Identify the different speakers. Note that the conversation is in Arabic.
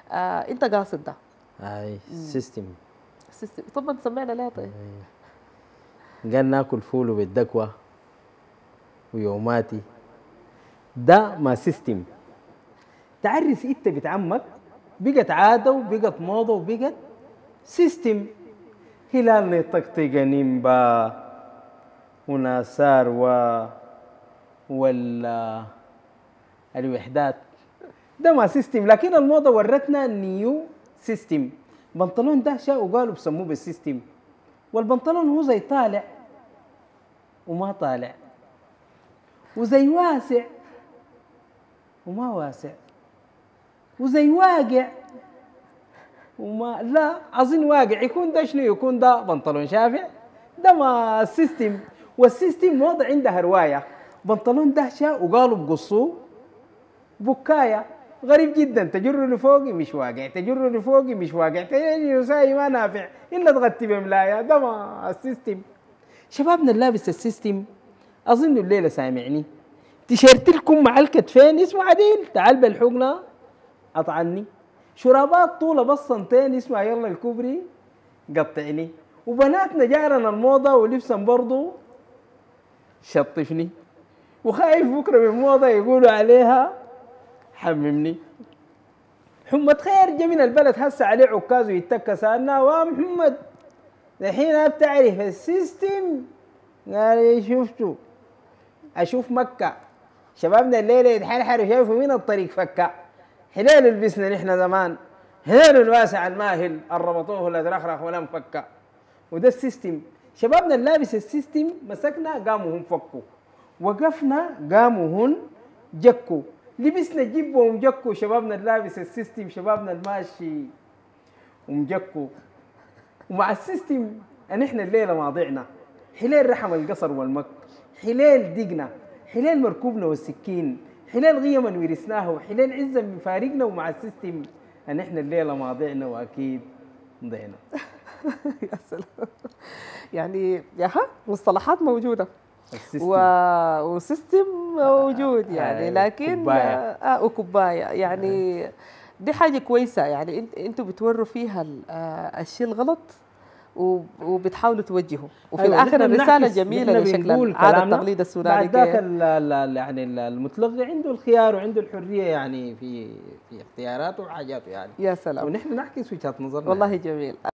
Speaker 1: انت قاصد ده.
Speaker 2: هاي سيستم.
Speaker 1: طب سمعنا ليه طيب؟
Speaker 2: قال ناكل فول بالدكوة ويوماتي، ده ما سيستم. تعرس انت بتعمك بقت عاده وبقت موضه وبقت سيستم. هلال نطقطق نيمبا وناسار ولا الوحدات، ده ما سيستم. لكن الموضه ورتنا نيو سيستم. بنطلون ده شاء وقالوا بسموه بالسيستم، والبنطلون هو زي طالع وما طالع، وزي واسع وما واسع، وزي واقع وما لا اظن واقع. يكون ده شنو؟ يكون ده بنطلون شافع؟ ده ما السيستم. والسيستم وضع عندها روايه. بنطلون دهشه وقالوا بقصوه بكايه غريب جدا، تجر لفوقي مش واقع، تجر لفوقي مش واقع، تجر يساوي ما نافع الا تغطي بملايه. ده ما السيستم. شبابنا اللابس السيستم اظن الليله سامعني، تيشيرت لكم مع الكتفين اسمه عديل تعال بالحقنه اطعني، شرابات طولة بس سنتين اسمها يلا الكوبري قطعني، وبناتنا جارنا الموضة ولبسا برضو شطفني، وخايف بكرة من موضة يقولوا عليها حممني. محمد خير جا من البلد هسه عليه عكاز ويتكى سألنا ومحمد الحين بتعرف السيستم؟ قال شفته اشوف مكة شبابنا الليلة يتحرحروا شايفوا مين الطريق فكة. حلال لبسنا نحن زمان، حلال الواسع الماهل الربطوه الازرخرخ ولا مفكة. وده السيستم. شبابنا اللابس السيستم مسكنا قاموا هم فكوا، وقفنا قاموا هن جكوا، لبسنا جيب ومجكوا. شبابنا اللابس السيستم، شبابنا الماشي ومجكوا. ومع السيستم ان احنا الليله ماضيعنا حلال رحم القصر والمك، حلال دقنا، حلال مركوبنا والسكين، حلال قيما ورثناها، وحلال عزا من فارقنا. ومع السيستم ان احنا الليله ماضيعنا واكيد ضينا.
Speaker 1: يا سلام. يعني ياها مصطلحات موجوده
Speaker 2: السيستم
Speaker 1: وسيستم موجود يعني، لكن
Speaker 2: كوباية.
Speaker 1: وكوبايه يعني. دي حاجه كويسه يعني. انتوا بتوروا فيها الشيء الغلط وبتحاولوا توجهوا، وفي
Speaker 2: أيوة
Speaker 1: الاخر الرساله جميله لشكل العاده التقليد السوداني.
Speaker 2: بعد ذاك يعني المتلقي عنده الخيار وعنده الحريه يعني في اختياراته وحاجاته يعني.
Speaker 1: يا سلام،
Speaker 2: ونحن نعكس وجهه نظرنا
Speaker 1: والله
Speaker 2: يعني.
Speaker 1: جميل.